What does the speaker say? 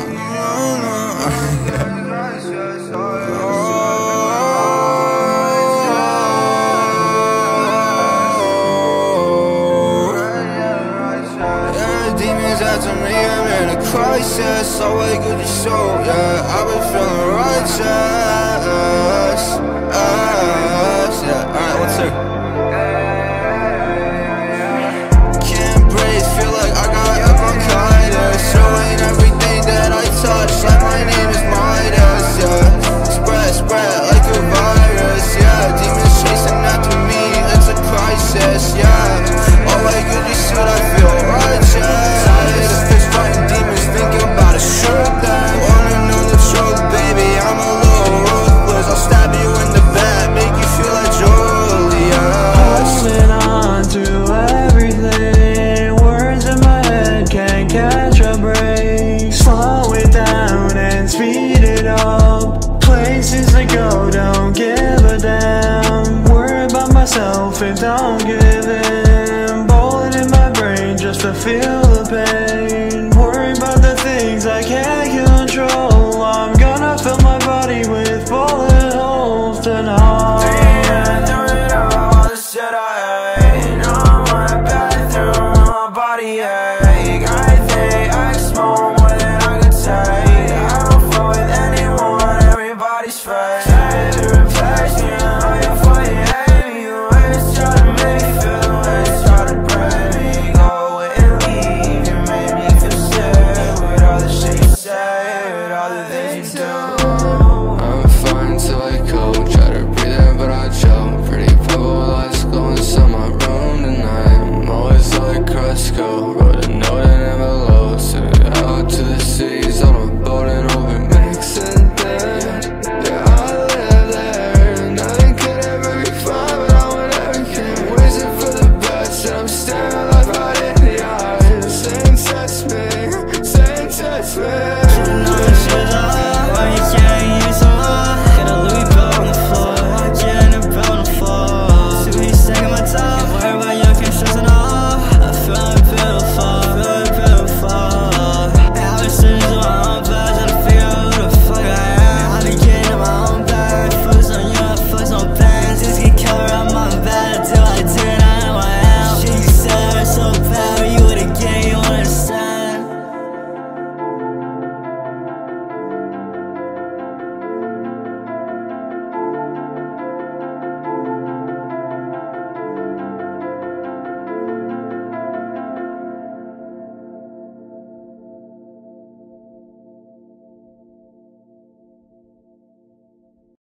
Demons after me, I'm in a crisis. Always good to show, yeah. I've been feeling righteous. Yeah, alright, what's up? Can't breathe, feel like I got a bronchitis. Showing everything that I touch, like my name is Midas, yeah. Spread like a virus, yeah. Demons chasing after me, it's a crisis, yeah. Always good to shoot, I feel righteous. I'm a little ruthless, I'll stab you in the back, make you feel like Julius. Holding on to everything, words in my head can't catch a break. Slow it down and speed it up, places to go, don't give a damn. Worry about myself and don't give in, bullet in my brain just to feel the pain. Worry about the things I can't control, I'm gonna fill my body with bullet holes tonight. Doing all the shit I hate, I'm right back through my body ache. I think I smoke